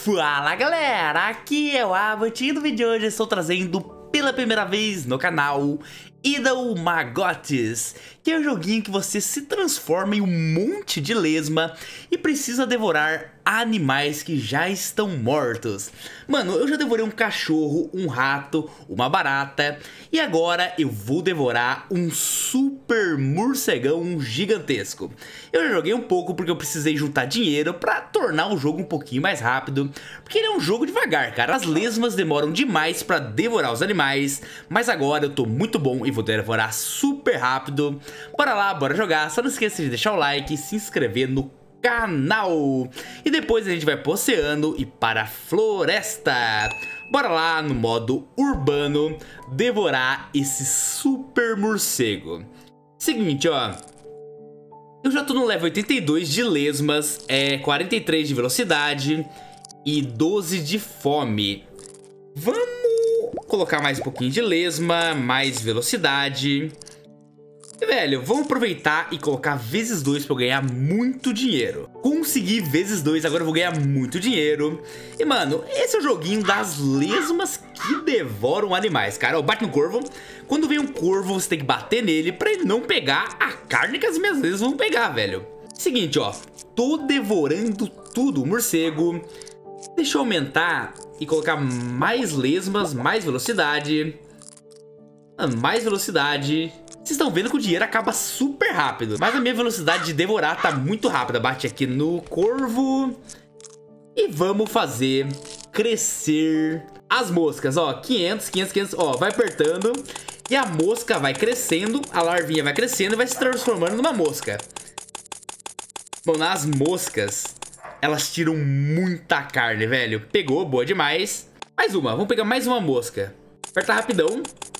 Fala galera, aqui é o Avant e no vídeo de hoje eu estou trazendo pela primeira vez no canal Idle Magotes, que é um joguinho que você se transforma em um monte de lesma e precisa devorar animais que já estão mortos. Mano, eu já devorei um cachorro, um rato, uma barata e agora eu vou devorar um super morcegão gigantesco. Eu já joguei um pouco porque eu precisei juntar dinheiro pra tornar o jogo um pouquinho mais rápido, porque ele é um jogo devagar, cara. As lesmas demoram demais pra devorar os animais, mas agora eu tô muito bom e vou devorar super rápido. Bora lá, bora jogar. Só não esqueça de deixar o like e se inscrever no canal. E depois a gente vai pro oceano e para a floresta. Bora lá no modo urbano devorar esse super morcego. Seguinte, ó. Eu já tô no level 82 de lesmas, 43 de velocidade e 12 de fome. Vamos colocar mais um pouquinho de lesma, mais velocidade. E, velho, vamos aproveitar e colocar vezes 2 pra eu ganhar muito dinheiro. Consegui vezes 2, agora eu vou ganhar muito dinheiro. E, mano, esse é o joguinho das lesmas que devoram animais, cara. Ó, bate no corvo. Quando vem um corvo, você tem que bater nele pra ele não pegar a carne que as minhas lesmas vão pegar, velho. Seguinte, ó. Tô devorando tudo, o morcego. Deixa eu aumentar e colocar mais lesmas, mais velocidade. Mais velocidade. Vocês estão vendo que o dinheiro acaba super rápido, mas a minha velocidade de devorar tá muito rápida. Bate aqui no corvo. E vamos fazer crescer as moscas, ó. 500, 500, 500, ó, vai apertando. E a mosca vai crescendo, a larvinha vai crescendo e vai se transformando numa mosca. Bom, nas moscas, elas tiram muita carne, velho. Pegou, boa demais. Mais uma, vamos pegar mais uma mosca. Aperta rapidão.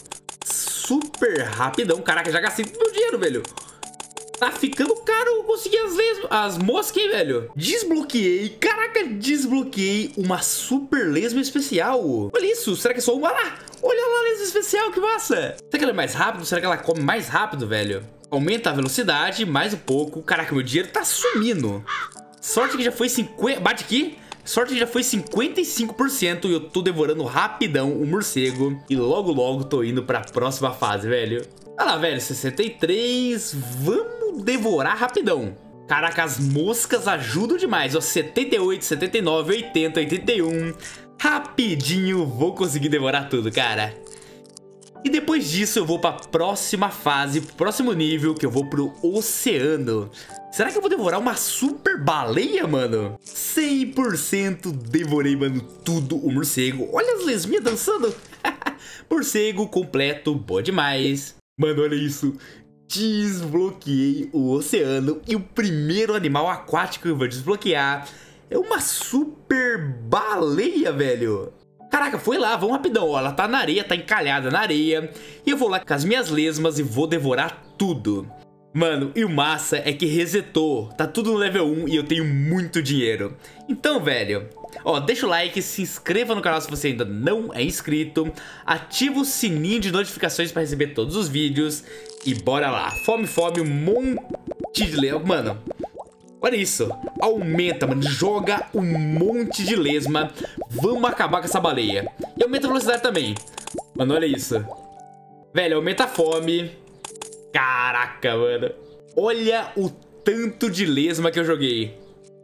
Super rapidão. Caraca, já gastei meu dinheiro, velho. Tá ficando caro conseguir as moscas, hein, velho. Desbloqueei. Caraca, desbloqueei uma super lesma especial. Olha isso. Será que é só uma lá? Olha lá a lesma especial, que massa. Será que ela é mais rápido? Será que ela come mais rápido, velho? Aumenta a velocidade mais um pouco. Caraca, meu dinheiro tá sumindo. Sorte que já foi 50... Bate aqui. Sorte que já foi 55% e eu tô devorando rapidão o morcego. E logo logo tô indo pra próxima fase, velho. Olha lá, velho, 63. Vamos devorar rapidão. Caraca, as moscas ajudam demais, ó. 78, 79, 80, 81. Rapidinho vou conseguir devorar tudo, cara. E depois disso eu vou pra próxima fase, próximo nível, que eu vou pro oceano. Será que eu vou devorar uma super baleia, mano? 100% devorei, mano, tudo o morcego. Olha as lesminhas dançando. Morcego completo, boa demais. Mano, olha isso. Desbloqueei o oceano. E o primeiro animal aquático que eu vou desbloquear é uma super baleia, velho. Caraca, foi lá, vamos rapidão, ó, ela tá na areia, tá encalhada na areia. E eu vou lá com as minhas lesmas e vou devorar tudo. Mano, e o massa é que resetou, tá tudo no level 1 e eu tenho muito dinheiro. Então, velho, ó, deixa o like, se inscreva no canal se você ainda não é inscrito. Ativa o sininho de notificações pra receber todos os vídeos. E bora lá, fome, fome, um monte de lesma, mano. Olha isso, aumenta, mano, joga um monte de lesma. Vamos acabar com essa baleia. E aumenta a velocidade também. Mano, olha isso. Velho, aumenta a fome. Caraca, mano. Olha o tanto de lesma que eu joguei.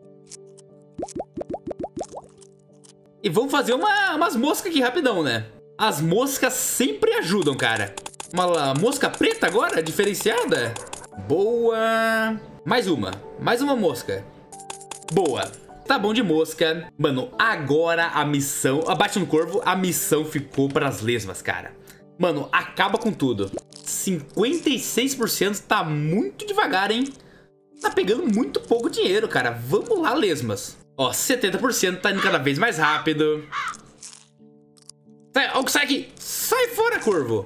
E vamos fazer umas moscas aqui rapidão, né? As moscas sempre ajudam, cara. Uma mosca preta agora, diferenciada. Boa. Mais uma mosca. Boa. Tá bom de mosca. Mano, agora a missão... Abate no corvo, a missão ficou para as lesmas, cara. Mano, acaba com tudo. 56% tá muito devagar, hein? Tá pegando muito pouco dinheiro, cara. Vamos lá, lesmas. Ó, 70% tá indo cada vez mais rápido. Sai aqui. Sai fora, corvo.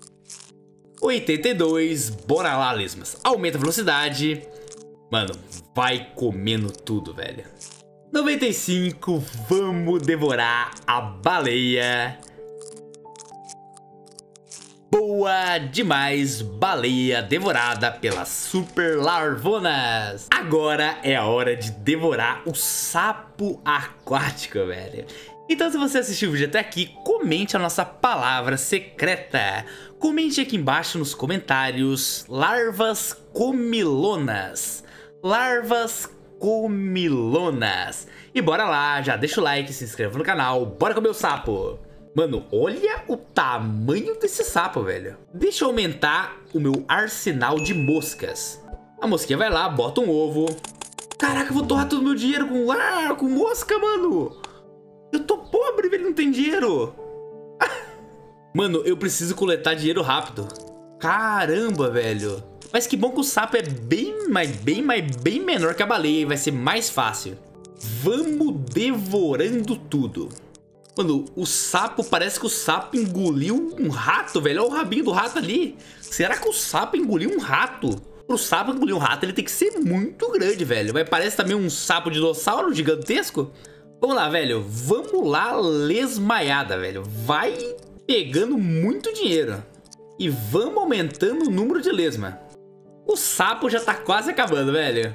82. Bora lá, lesmas. Aumenta a velocidade. Mano, vai comendo tudo, velho. 95. Vamos devorar a baleia. Boa. Boa demais, baleia devorada pelas super larvonas. Agora é a hora de devorar o sapo aquático, velho. Então se você assistiu o vídeo até aqui, comente a nossa palavra secreta. Comente aqui embaixo nos comentários, larvas comilonas. Larvas comilonas. E bora lá, já deixa o like, se inscreva no canal, bora comer o sapo. Mano, olha o tamanho desse sapo, velho. Deixa eu aumentar o meu arsenal de moscas. A mosquinha vai lá, bota um ovo. Caraca, eu vou torrar todo o meu dinheiro com mosca, mano. Eu tô pobre, velho, não tem dinheiro. Mano, eu preciso coletar dinheiro rápido. Caramba, velho. Mas que bom que o sapo é bem menor que a baleia e vai ser mais fácil. Vamos devorando tudo. Mano, o sapo, parece que o sapo engoliu um rato, velho. Olha o rabinho do rato ali. Será que o sapo engoliu um rato? Pro sapo engolir um rato, ele tem que ser muito grande, velho. Mas parece também um sapo dinossauro gigantesco. Vamos lá, velho. Vamos lá, lesmaiada, velho. Vai pegando muito dinheiro. E vamos aumentando o número de lesma. O sapo já tá quase acabando, velho.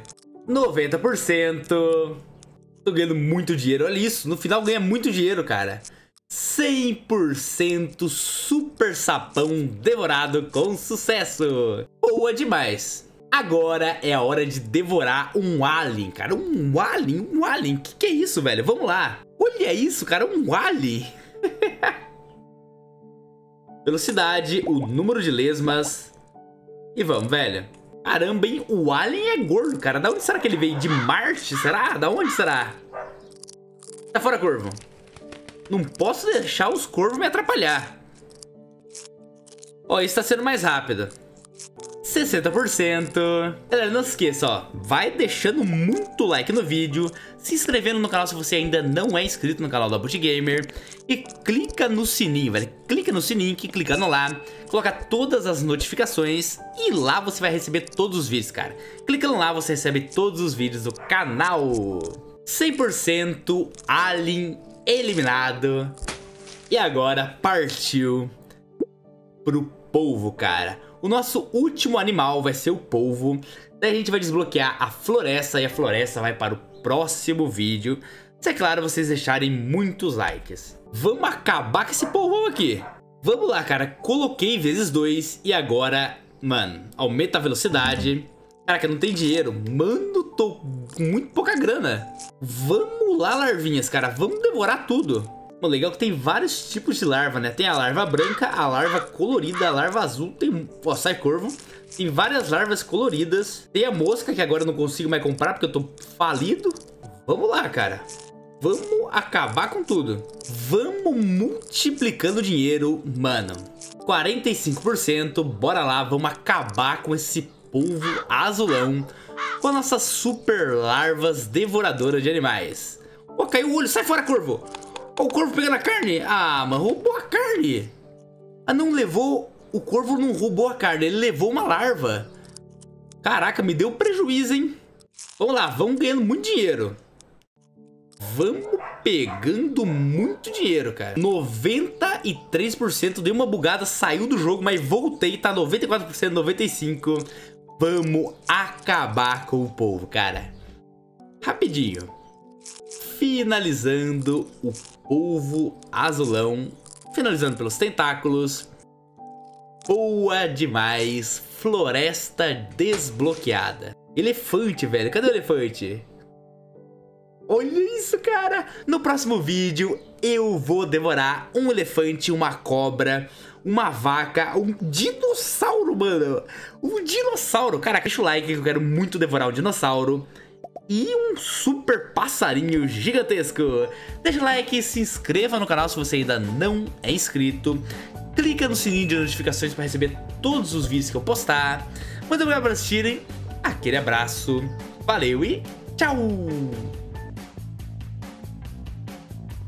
90%. Tô ganhando muito dinheiro, olha isso, no final ganha muito dinheiro, cara. 100% super sapão devorado com sucesso. Boa demais. Agora é a hora de devorar um alien, cara. Um alien, que é isso, velho? Vamos lá. Olha isso, cara, um alien. Velocidade, o número de lesmas. E vamos, velho. Caramba, hein? O alien é gordo, cara. Da onde será que ele veio? De Marte? Será? Da onde será? Tá fora, corvo. Não posso deixar os corvos me atrapalhar. Ó, isso tá sendo mais rápido. 60%. Galera, não se esqueça, ó. Vai deixando muito like no vídeo. Se inscrevendo no canal se você ainda não é inscrito no canal da Boot Gamer. E clica no sininho, velho. Clica no sininho, que clicando lá, coloca todas as notificações. E lá você vai receber todos os vídeos, cara. Clicando lá, você recebe todos os vídeos do canal. 100% alien eliminado. E agora partiu pro polvo, cara. O nosso último animal vai ser o polvo. Daí a gente vai desbloquear a floresta. E a floresta vai para o próximo vídeo. Se é claro, vocês deixarem muitos likes. Vamos acabar com esse polvão aqui. Vamos lá, cara. Coloquei vezes 2. E agora, mano, aumenta a velocidade. Caraca, não tem dinheiro. Mano, tô com muito pouca grana. Vamos lá, larvinhas, cara. Vamos devorar tudo. O legal é que tem vários tipos de larva, né? Tem a larva branca, a larva colorida, a larva azul. Tem... Ó, sai corvo. Tem várias larvas coloridas. Tem a mosca, que agora eu não consigo mais comprar porque eu tô falido. Vamos lá, cara. Vamos acabar com tudo. Vamos multiplicando dinheiro, mano. 45%. Bora lá, vamos acabar com esse polvo azulão. Com as nossas super larvas devoradoras de animais. Ó, caiu o olho. Sai fora, corvo. Ó, o corvo pegando a carne. Ah, mano, roubou a carne. Ah, não levou... O corvo não roubou a carne, ele levou uma larva. Caraca, me deu prejuízo, hein? Vamos lá, vamos ganhando muito dinheiro. Vamos pegando muito dinheiro, cara. 93%, deu uma bugada, saiu do jogo, mas voltei, tá 94%, 95%. Vamos acabar com o polvo, cara. Rapidinho. Finalizando o polvo azulão. Finalizando pelos tentáculos. Boa demais. Floresta desbloqueada. Elefante, velho. Cadê o elefante? Olha isso, cara. No próximo vídeo eu vou devorar um elefante, uma cobra, uma vaca, um dinossauro, mano. Um dinossauro. Cara, deixa o like que eu quero muito devorar um dinossauro. E um super passarinho gigantesco. Deixa o like e se inscreva no canal se você ainda não é inscrito. Clica no sininho de notificações para receber todos os vídeos que eu postar. Muito obrigado por assistirem. Aquele abraço. Valeu e tchau!